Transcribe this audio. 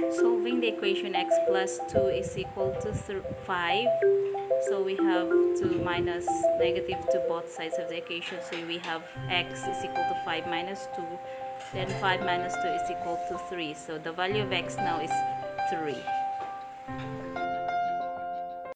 Solving the equation x plus 2 is equal to 5. So we have to minus negative to both sides of the equation. So we have x is equal to 5 minus 2. Then 5 minus 2 is equal to 3. So the value of x now is 3.